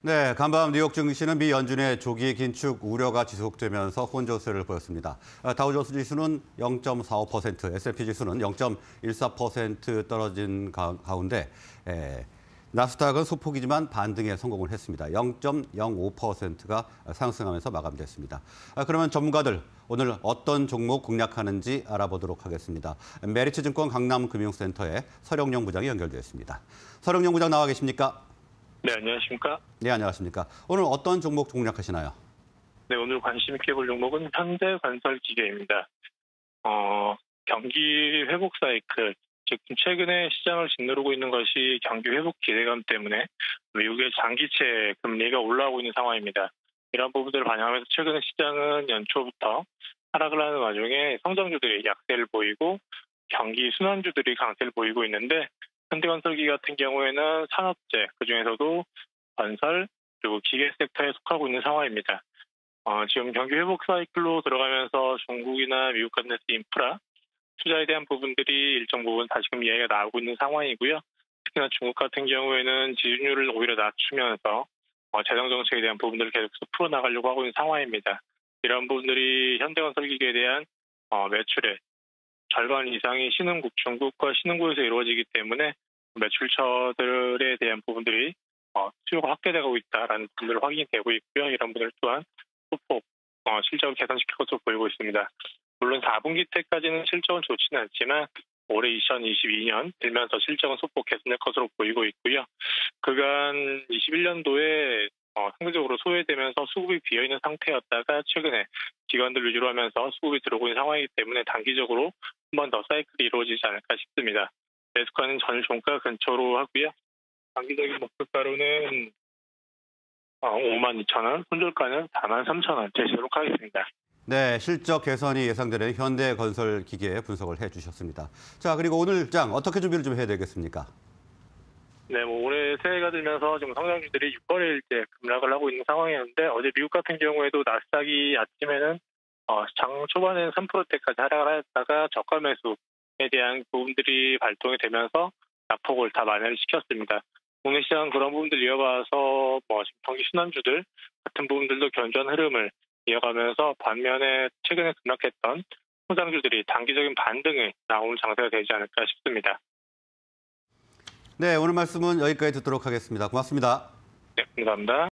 네, 간밤 뉴욕 증시는 미 연준의 조기 긴축 우려가 지속되면서 혼조세를 보였습니다. 다우존스 지수는 0.45%, S&P 지수는 0.14% 떨어진 가운데 나스닥은 소폭이지만 반등에 성공을 했습니다. 0.05%가 상승하면서 마감됐습니다. 그러면 전문가들 오늘 어떤 종목 공략하는지 알아보도록 하겠습니다. 메리츠증권 강남금융센터의 서령용 부장이 연결되어 있습니다. 서령용 부장 나와 계십니까? 네, 안녕하십니까? 네, 안녕하십니까? 오늘 어떤 종목 공략하시나요? 네, 오늘 관심 있게 볼 종목은 현대건설기계입니다. 경기 회복 사이클, 즉 최근에 시장을 짓누르고 있는 것이 경기 회복 기대감 때문에 미국의 장기채 금리가 올라오고 있는 상황입니다. 이런 부분들을 반영하면서 최근에 시장은 연초부터 하락을 하는 와중에 성장주들이 약세를 보이고 경기 순환주들이 강세를 보이고 있는데 현대건설기 같은 경우에는 산업재, 그중에서도 건설, 그리고 기계 섹터에 속하고 있는 상황입니다. 지금 경기 회복 사이클로 들어가면서 중국이나 미국 같은 인프라, 투자에 대한 부분들이 일정 부분 다시금 이야기가 나오고 있는 상황이고요. 특히나 중국 같은 경우에는 지준율을 오히려 낮추면서 재정정책에 대한 부분들을 계속해서 풀어나가려고 하고 있는 상황입니다. 이런 부분들이 현대건설기계에 대한 매출의 절반 이상이 신흥국, 중국과 신흥국에서 이루어지기 때문에 매출처들에 대한 부분들이 수요가 확대되고 있다는 부분들을 확인이 되고 있고요. 이런 부분들 또한 소폭 실적을 개선시킬 것으로 보이고 있습니다. 물론 4분기 때까지는 실적은 좋지는 않지만 올해 2022년 들면서 실적은 소폭 개선될 것으로 보이고 있고요. 그간 21년도에 상대적으로 소외되면서 수급이 비어있는 상태였다가 최근에 기관들 위주로 하면서 수급이 들어오고 있는 상황이기 때문에 단기적으로 한 번 더 사이클이 이루어지지 않을까 싶습니다. 매수가는 전 종가 근처로 하고요. 단기적인 목표가로는 52,000원, 손절가는 43,000원 제시하도록 하겠습니다. 네, 실적 개선이 예상되는 현대건설기계 분석을 해주셨습니다. 자, 그리고 오늘 장 어떻게 준비를 좀 해야 되겠습니까? 네, 올해 새해가 들면서 지금 성장주들이 6거래일째 급락을 하고 있는 상황이었는데 어제 미국 같은 경우에도 나스닥이 아침에는 장 초반에는 3%대까지 하락을 하였다가 저가 매수에 대한 부분들이 발동이 되면서 낙폭을 다 만회를 시켰습니다. 국내 시장은 그런 부분들 이어가서 경기 순환주들 같은 부분들도 견조한 흐름을 이어가면서 반면에 최근에 급락했던 성장주들이 단기적인 반등에 나오는 장세가 되지 않을까 싶습니다. 네, 오늘 말씀은 여기까지 듣도록 하겠습니다. 고맙습니다. 네, 감사합니다.